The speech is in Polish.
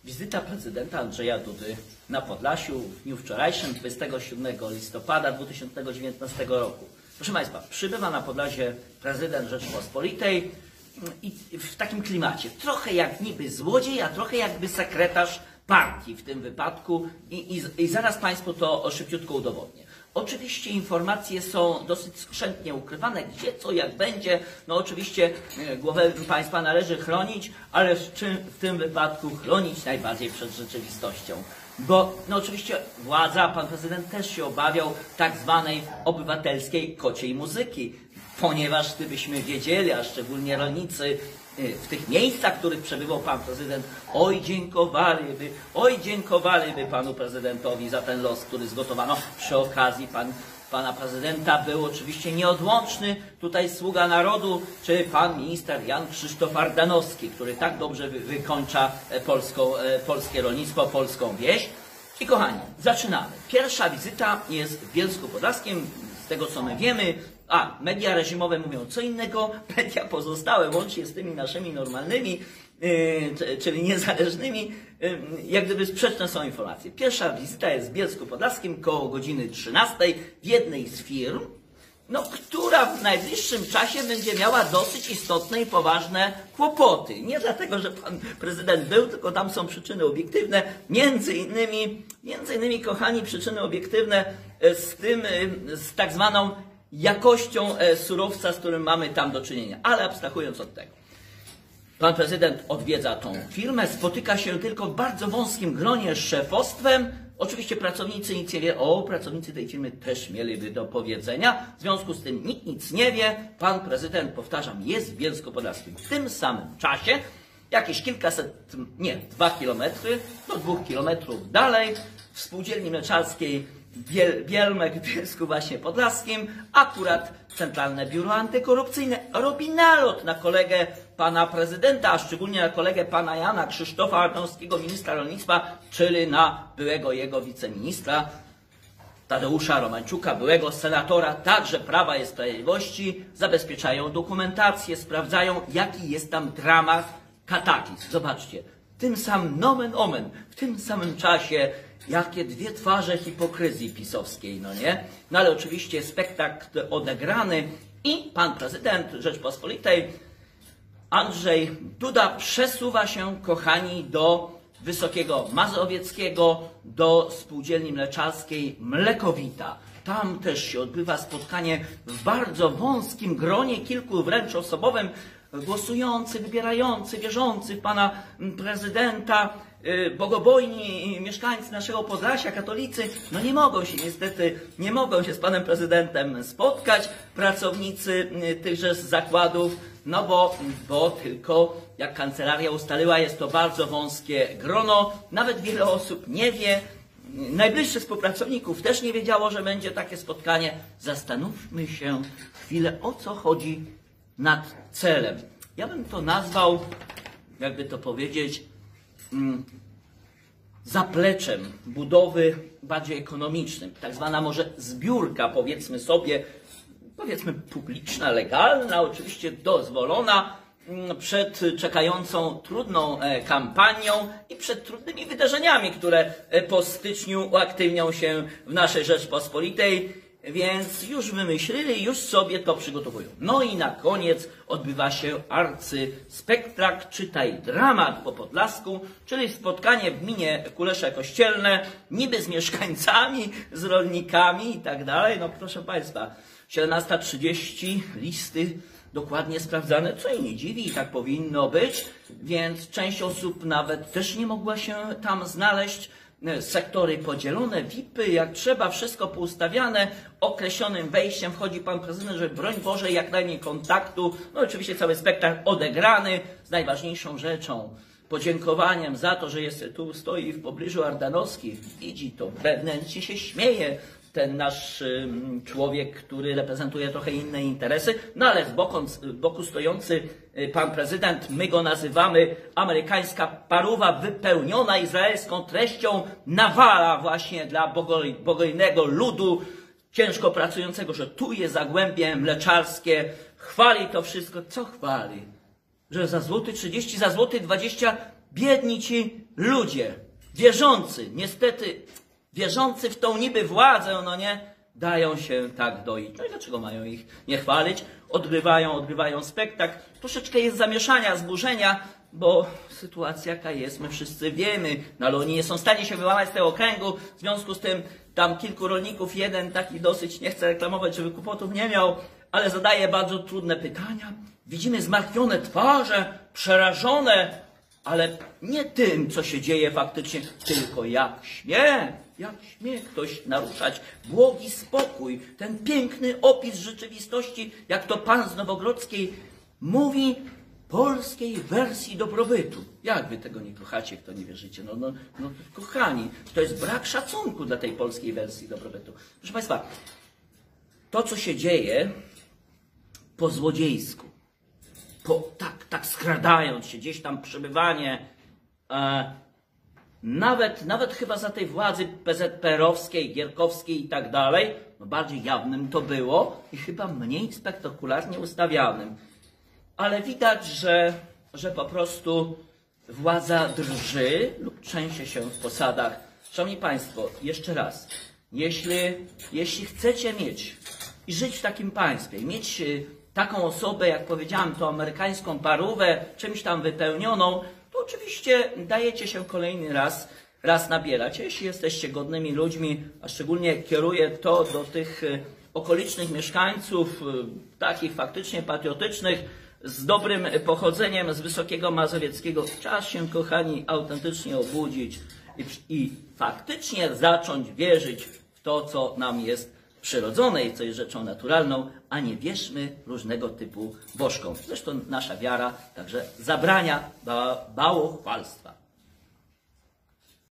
Wizyta prezydenta Andrzeja Dudy na Podlasiu w dniu wczorajszym, 27 listopada 2019 roku. Proszę Państwa, przybywa na Podlasie prezydent Rzeczypospolitej i w takim klimacie, trochę jak niby złodziej, a trochę jakby sekretarz partii w tym wypadku i zaraz Państwu to szybciutko udowodnię. Oczywiście informacje są dosyć skrzętnie ukrywane, gdzie, co, jak będzie. No oczywiście głowę państwa należy chronić, ale w tym wypadku chronić najbardziej przed rzeczywistością. Bo no oczywiście władza, pan prezydent też się obawiał tak zwanej obywatelskiej kociej muzyki, ponieważ gdybyśmy wiedzieli, a szczególnie rolnicy, w tych miejscach, w których przebywał pan prezydent, oj dziękowaliby panu prezydentowi za ten los, który zgotowano. Przy okazji pana prezydenta był oczywiście nieodłączny tutaj sługa narodu, czy pan minister Jan Krzysztof Ardanowski, który tak dobrze wykończa polskie rolnictwo, polską wieś. I kochani, zaczynamy. Pierwsza wizyta jest w Bielsku Podlaskim, z tego co my wiemy. Media reżimowe mówią co innego, media pozostałe, łącznie z tymi naszymi normalnymi, czyli niezależnymi, jak gdyby sprzeczne są informacje. Pierwsza wizyta jest w Bielsku Podlaskim koło godziny 13 w jednej z firm, która w najbliższym czasie będzie miała dosyć istotne i poważne kłopoty. Nie dlatego, że pan prezydent był, tylko tam są przyczyny obiektywne, między innymi kochani, przyczyny obiektywne z tak zwaną jakością surowca, z którym mamy tam do czynienia. Ale abstrahując od tego. Pan prezydent odwiedza tą firmę, spotyka się tylko w bardzo wąskim gronie z szefostwem. Oczywiście pracownicy nic nie wie, pracownicy tej firmy też mieliby do powiedzenia. W związku z tym nikt nic nie wie. Pan prezydent, powtarzam, jest w Bielsku Podlaskim. W tym samym czasie, jakieś 2 kilometry, do 2 kilometrów dalej, w spółdzielni mleczarskiej Bielmek w Bielsku właśnie Podlaskim, akurat Centralne Biuro Antykorupcyjne robi nalot na kolegę pana prezydenta, a szczególnie na kolegę pana Jana Krzysztofa Ardanowskiego, ministra rolnictwa, czyli na byłego jego wiceministra Tadeusza Romańczuka, byłego senatora, także Prawa i Sprawiedliwości, zabezpieczają dokumentację, sprawdzają, jaki jest tam dramat, kataklizm. Zobaczcie, tym samym nomen omen, w tym samym czasie jakie dwie twarze hipokryzji pisowskiej, no nie? No ale oczywiście spektakl odegrany i pan prezydent Rzeczpospolitej Andrzej Duda przesuwa się, kochani, do Wysokiego Mazowieckiego, do spółdzielni mleczarskiej Mlekowita. Tam też się odbywa spotkanie w bardzo wąskim gronie, kilku wręcz osobowym, głosujący, wybierający, wierzący w pana prezydenta, bogobojni mieszkańcy naszego Podlasia, katolicy, nie mogą się z panem prezydentem spotkać, pracownicy tychże zakładów, bo tylko, jak kancelaria ustaliła, jest to bardzo wąskie grono, nawet wiele osób nie wie, najbliższych współpracowników też nie wiedziało, że będzie takie spotkanie. Zastanówmy się chwilę, o co chodzi nad celem. Ja bym to nazwał, jakby to powiedzieć, zapleczem budowy bardziej ekonomicznym. Tak zwana może zbiórka, powiedzmy publiczna, legalna, oczywiście dozwolona, przed czekającą trudną kampanią i przed trudnymi wydarzeniami, które po styczniu uaktywnią się w naszej Rzeczpospolitej. Więc już wymyślili, już sobie to przygotowują. No i na koniec odbywa się arcyspektakl, czytaj dramat po podlasku, czyli spotkanie w gminie Kulesze Kościelne, niby z mieszkańcami, z rolnikami i tak dalej. No proszę Państwa, 17:30, listy dokładnie sprawdzane, co i nie dziwi, i tak powinno być, więc część osób nawet też nie mogła się tam znaleźć. Sektory podzielone, VIP-y, jak trzeba, wszystko poustawiane, określonym wejściem wchodzi pan prezydent, że broń Boże, jak najmniej kontaktu. No oczywiście cały spektakl odegrany z najważniejszą rzeczą, podziękowaniem za to, że stoi w pobliżu Ardanowski, widzi to, wewnętrznie się śmieje ten nasz człowiek, który reprezentuje trochę inne interesy, no ale z boku stojący pan prezydent, my go nazywamy amerykańska paruwa wypełniona izraelską treścią, nawala właśnie dla bogojnego ludu ciężko pracującego, że tu jest zagłębie mleczarskie, chwali to wszystko. Co chwali? Że za złoty 30, za złoty 20 biedni ci ludzie, wierzący, niestety wierzący w tą niby władzę, no nie, dają się tak doić. No i dlaczego mają ich nie chwalić? Odgrywają spektakl. Troszeczkę jest zamieszania, zburzenia, bo sytuacja jaka jest, my wszyscy wiemy, no ale oni nie są w stanie się wyłamać z tego okręgu, w związku z tym tam kilku rolników, jeden taki dosyć, nie chcę reklamować, żeby kłopotów nie miał, ale zadaje bardzo trudne pytania. Widzimy zmartwione twarze, przerażone, ale nie tym, co się dzieje faktycznie, tylko jak śmie ktoś naruszać błogi spokój, ten piękny opis rzeczywistości, jak to pan z Nowogrodzkiej mówi, polskiej wersji dobrobytu. Jak wy tego nie kochacie, kto nie wierzycie? No, kochani, to jest brak szacunku dla tej polskiej wersji dobrobytu. Proszę państwa, to co się dzieje po złodziejsku, tak skradając się, gdzieś tam przebywanie, nawet chyba za tej władzy PZPR-owskiej, Gierkowskiej i tak dalej, no bardziej jawnym to było i chyba mniej spektakularnie ustawianym. Ale widać, że po prostu władza drży lub trzęsie się w posadach. Szanowni Państwo, jeszcze raz, jeśli chcecie mieć i żyć w takim państwie, i mieć taką osobę, jak powiedziałem, tą amerykańską parówę, czymś tam wypełnioną, to oczywiście dajecie się kolejny raz nabierać. Jeśli jesteście godnymi ludźmi, a szczególnie kieruję to do tych okolicznych mieszkańców, takich faktycznie patriotycznych, z dobrym pochodzeniem z Wysokiego Mazowieckiego, czas się, kochani, autentycznie obudzić i faktycznie zacząć wierzyć w to, co nam jest przyrodzone i co jest rzeczą naturalną, a nie wierzmy różnego typu bożkom. Zresztą nasza wiara także zabrania bałochwalstwa.